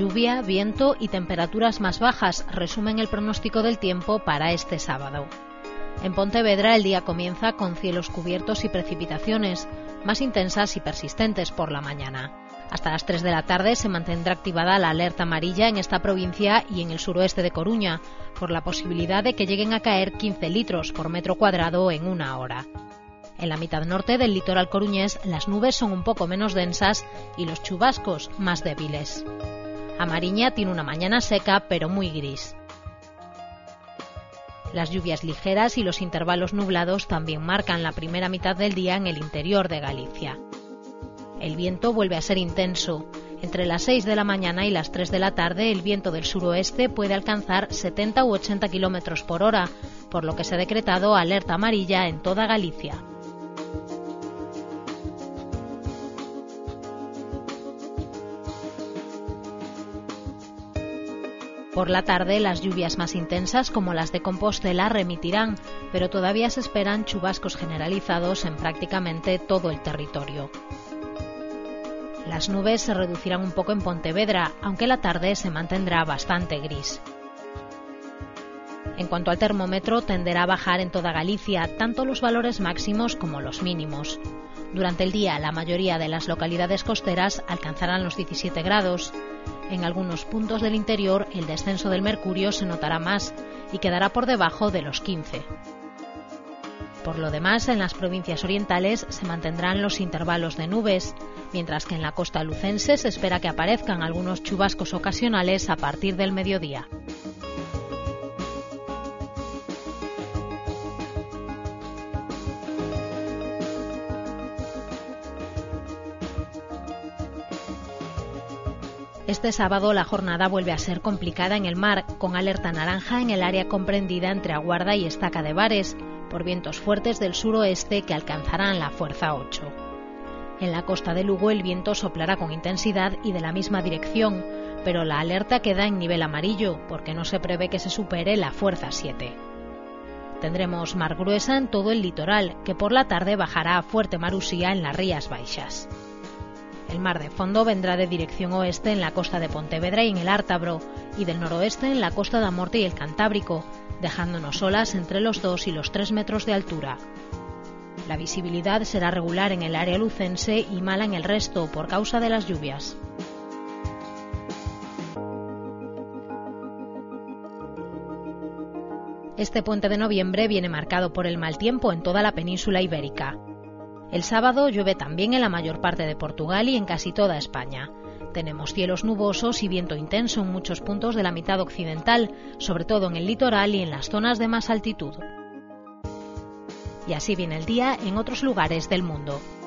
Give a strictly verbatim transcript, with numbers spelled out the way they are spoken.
Lluvia, viento y temperaturas más bajas resumen el pronóstico del tiempo para este sábado. En Pontevedra el día comienza con cielos cubiertos y precipitaciones, más intensas y persistentes por la mañana. Hasta las tres de la tarde se mantendrá activada la alerta amarilla en esta provincia y en el suroeste de Coruña, por la posibilidad de que lleguen a caer quince litros por metro cuadrado en una hora. En la mitad norte del litoral coruñés las nubes son un poco menos densas y los chubascos más débiles. A Mariña tiene una mañana seca pero muy gris. Las lluvias ligeras y los intervalos nublados también marcan la primera mitad del día en el interior de Galicia. El viento vuelve a ser intenso. Entre las seis de la mañana y las tres de la tarde el viento del suroeste puede alcanzar setenta u ochenta kilómetros por hora, por lo que se ha decretado alerta amarilla en toda Galicia. Por la tarde las lluvias más intensas como las de Compostela remitirán, pero todavía se esperan chubascos generalizados en prácticamente todo el territorio. Las nubes se reducirán un poco en Pontevedra, aunque la tarde se mantendrá bastante gris. En cuanto al termómetro, tenderá a bajar en toda Galicia, tanto los valores máximos como los mínimos. Durante el día, la mayoría de las localidades costeras alcanzarán los diecisiete grados. En algunos puntos del interior, el descenso del mercurio se notará más y quedará por debajo de los quince. Por lo demás, en las provincias orientales se mantendrán los intervalos de nubes, mientras que en la costa lucense se espera que aparezcan algunos chubascos ocasionales a partir del mediodía. Este sábado la jornada vuelve a ser complicada en el mar, con alerta naranja en el área comprendida entre Aguarda y Estaca de Bares, por vientos fuertes del suroeste que alcanzarán la fuerza ocho. En la costa de Lugo el viento soplará con intensidad y de la misma dirección, pero la alerta queda en nivel amarillo, porque no se prevé que se supere la fuerza siete. Tendremos mar gruesa en todo el litoral, que por la tarde bajará a fuerte marusía en las Rías Baixas. El mar de fondo vendrá de dirección oeste en la costa de Pontevedra y en el Ártabro, y del noroeste en la costa de Morte y el Cantábrico, dejándonos olas entre los dos y los tres metros de altura. La visibilidad será regular en el área lucense y mala en el resto por causa de las lluvias. Este puente de noviembre viene marcado por el mal tiempo en toda la península ibérica. El sábado llueve también en la mayor parte de Portugal y en casi toda España. Tenemos cielos nubosos y viento intenso en muchos puntos de la mitad occidental, sobre todo en el litoral y en las zonas de más altitud. Y así viene el día en otros lugares del mundo.